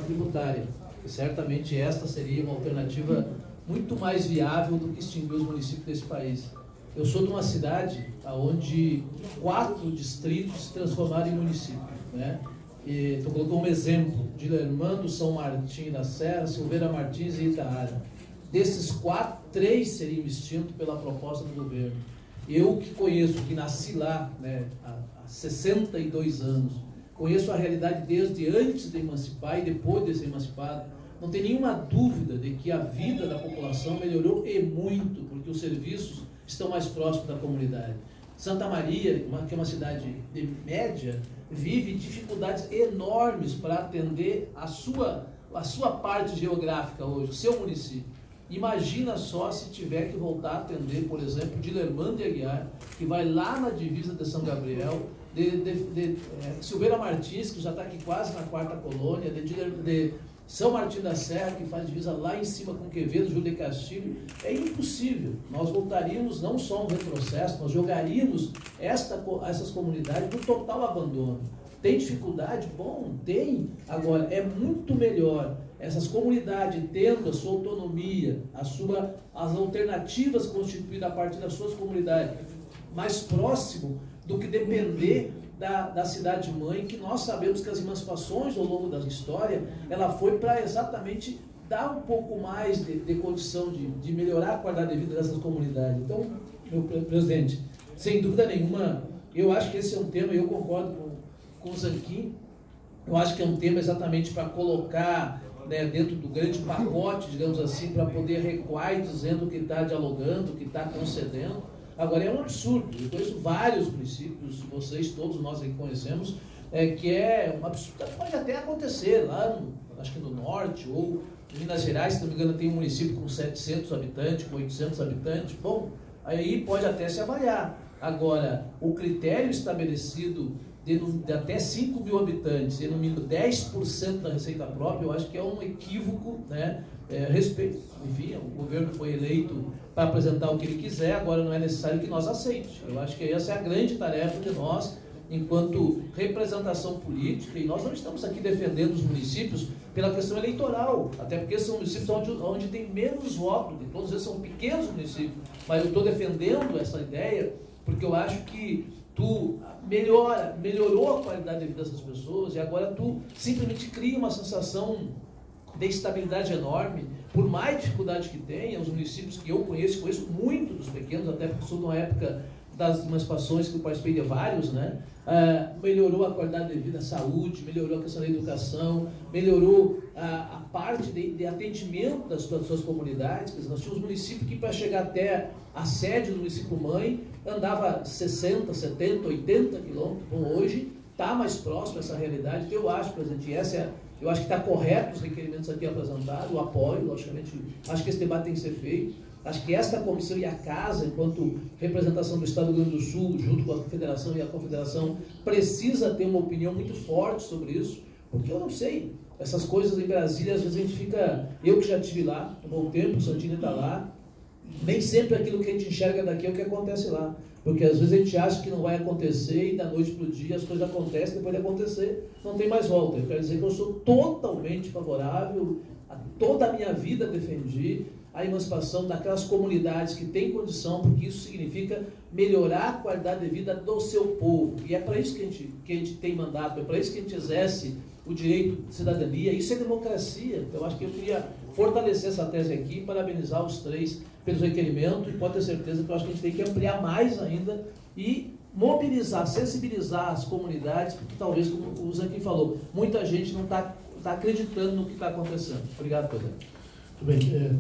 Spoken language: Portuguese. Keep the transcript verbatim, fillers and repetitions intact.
tributária. E certamente esta seria uma alternativa muito mais viável do que extinguir os municípios desse país. Eu sou de uma cidade onde quatro distritos se transformaram em município, né? E tu colocou um exemplo de Lermando, São Martim da Serra, Silveira Martins e Itaara. Desses quatro, três seriam extintos pela proposta do governo. Eu que conheço, que nasci lá, né, há, há sessenta e dois anos, conheço a realidade desde antes de emancipar e depois de ser emancipado, não tem nenhuma dúvida de que a vida da população melhorou e muito, porque os serviços estão mais próximos da comunidade. Santa Maria, uma, que é uma cidade de média, vive dificuldades enormes para atender a sua, a sua parte geográfica hoje, o seu município. Imagina só se tiver que voltar a atender, por exemplo, de Lermando e Aguiar, que vai lá na divisa de São Gabriel, de, de, de, de é, Silveira Martins, que já está aqui quase na quarta colônia, de, de, de São Martim da Serra, que faz divisa lá em cima com Quevedo, Júlio de Castilho. É impossível. Nós voltaríamos não só um retrocesso, nós jogaríamos esta, essas comunidades no total abandono. Tem dificuldade? Bom, tem. Agora, é muito melhor essas comunidades tendo a sua autonomia, a sua, as alternativas constituídas a partir das suas comunidades mais próximo do que depender da, da cidade-mãe, que nós sabemos que as emancipações ao longo da história, ela foi para exatamente dar um pouco mais de, de condição de, de melhorar a qualidade de vida dessas comunidades. Então, meu presidente, sem dúvida nenhuma, eu acho que esse é um tema, e eu concordo com, com o Zanquim, eu acho que é um tema exatamente para colocar, né, dentro do grande pacote, digamos assim, para poder recuar dizendo que está dialogando, que está concedendo. Agora, é um absurdo. Eu conheço vários municípios, vocês todos nós aqui conhecemos, é, que é um absurdo, pode até acontecer lá, no, acho que no norte, ou em Minas Gerais, se não me engano, tem um município com setecentos habitantes, com oitocentos habitantes. Bom, aí pode até se avaliar. Agora, o critério estabelecido de, de até cinco mil habitantes e no mínimo dez por cento da receita própria, eu acho que é um equívoco, né? É, respeito. Enfim, o governo foi eleito para apresentar o que ele quiser, agora não é necessário que nós aceite. Eu acho que essa é a grande tarefa de nós, enquanto representação política, e nós não estamos aqui defendendo os municípios pela questão eleitoral, até porque são municípios onde, onde tem menos votos, e todos eles são pequenos municípios, mas eu estou defendendo essa ideia porque eu acho que tu melhora, melhorou a qualidade de vida dessas pessoas e agora tu simplesmente cria uma sensação de estabilidade enorme, por mais dificuldade que tenha. Os municípios que eu conheço, conheço muito dos pequenos, até porque sou de uma época das emancipações que eu participei de vários, né? Ah, melhorou a qualidade de vida, a saúde, melhorou a questão da educação, melhorou a, a parte de, de atendimento das, das suas comunidades. Quer dizer, nós tínhamos município que para chegar até a sede do município mãe andava sessenta, setenta, oitenta quilômetros. Bom, hoje está mais próximo essa realidade. Então eu acho, presidente, essa é, eu acho que está correto os requerimentos aqui apresentados, o apoio, logicamente, acho que esse debate tem que ser feito. Acho que esta comissão e a Casa, enquanto representação do Estado do Rio Grande do Sul, junto com a Federação e a Confederação, precisa ter uma opinião muito forte sobre isso, porque eu não sei, essas coisas em Brasília, às vezes a gente fica, eu que já estive lá, há um bom tempo, o Santini está lá, nem sempre aquilo que a gente enxerga daqui é o que acontece lá, porque às vezes a gente acha que não vai acontecer e da noite para o dia as coisas acontecem, depois de acontecer não tem mais volta. Eu quero dizer que eu sou totalmente favorável, a toda a minha vida defendi a emancipação daquelas comunidades que têm condição, porque isso significa melhorar a qualidade de vida do seu povo. E é para isso que a gente, que a gente tem mandato, é para isso que a gente exerce o direito de cidadania. Isso é democracia. Então, acho que eu queria fortalecer essa tese aqui, parabenizar os três pelos requerimentos, e pode ter certeza que eu acho que a gente tem que ampliar mais ainda e mobilizar, sensibilizar as comunidades, porque talvez, como o Zanquim falou, muita gente não está tá acreditando no que está acontecendo. Obrigado, presidente. Muito bem. É...